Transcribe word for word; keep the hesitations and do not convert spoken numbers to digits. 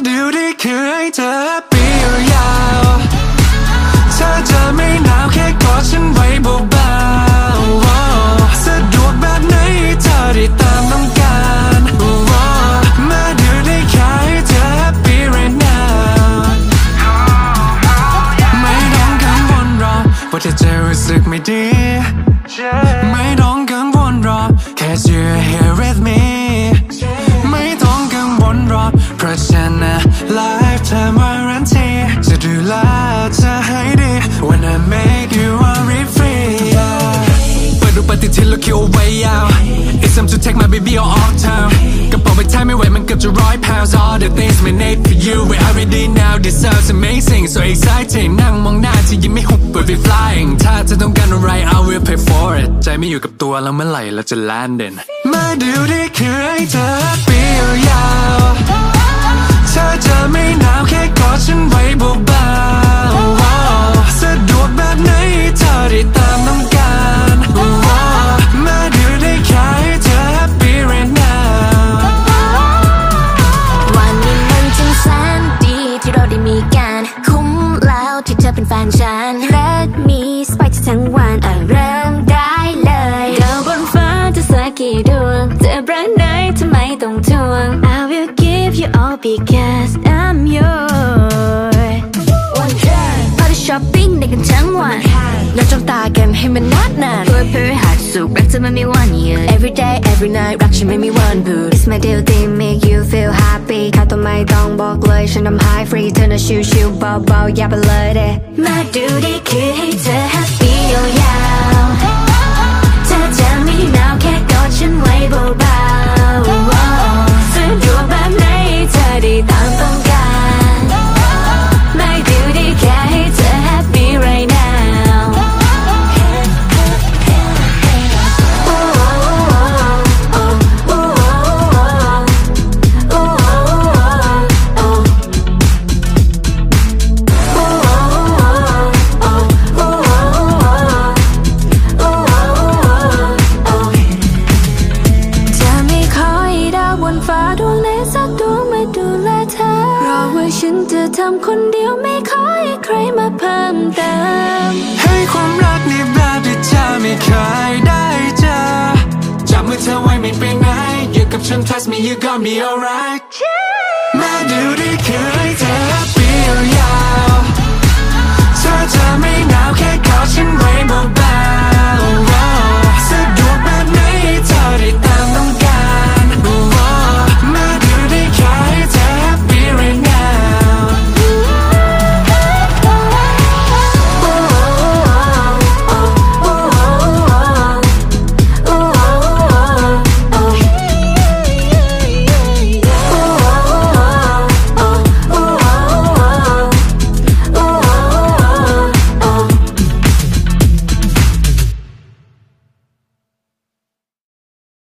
ดูได้คือให้เธอแฮปปี้ยาวๆถ้าจะไม่หนาวแค่กอดฉันไว้เบาๆสะดวกแบบไหนเธอได้ตามต้องการมาดูได้แค่ให้เธอแฮปปี้ right now ไม่ต้องกังวลหรอกว่าเธอจะรู้สึกไม่ดีไม่ต้องกังวลหรอก cause you're here with me ไม่ต้องกังวลหรอกเพราะฉันนะ lifetime warranty จะดูแลเธอให้ดี when I make you worry free เปิดดูปฏิทินแล้วคิวเอาไว้ยาว It's time to take my baby all off town กระเป๋าใบท้ายไม่ไหวมันเกือบจะร้อย pounds all the things we need for you we already now this sounds amazing so exciting นั่งมองหน้าที่ยิ้มไม่หุบ we'll be flying ถ้าเธอต้องการอะไร I will pay for it ใจไม่อยู่กับตัวแล้วเมื่อไหร่เราจะ landing มาดูได้คือให้เธอ happy ยาวๆถ้าจะไม่หนาวแค่กอดฉันไว้เบาๆสะดวกแบบไหนเธอได้ตามต้องการมาดูได้แค่ให้เธอ happy right now วันนี้มันจึงแสนดีที่เราได้มีกันคุ้มแล้วที่เธอเป็นแฟนฉัน Let me spice ทั้งวันอ่ะเริ่มได้เลยดาวบนฟ้าจะสักกี่ดวงเธอรักไหนทำไมต้องทวง I will give you all because I'm yours พาไปช้อปปิ้งในกันทั้งวันแล้วจ้องตากันให้มันนานนานด้วยพฤหัสศุกร์รักจะไม่มีวันหยุด Every day every night รักฉันไม่มีวันเบื่อ It's my deal thing make you feel happy ค่าตัวไม่ต้องบอกเลยฉันทำ high free เธอน่ะชิวๆเบาๆอย่าไปเลยเด้มาดูได้คือให้เธอ happy ยาวๆเธอจะไม่หนาวแค่กอดฉันไว้เบาๆสะดวกแบบไหนเธอได้ตามต้องการไม่ดูได้แค่ให้เธอ happy right nowฉันจะทำคนเดียวไม่ขอให้ใครมาเพิ่มเติมให้ความรักในแบบที่เธอไม่เคยได้เจอจับมือเธอไว้ไม่ไปไหนอยู่กับฉัน trust me you gonna be alright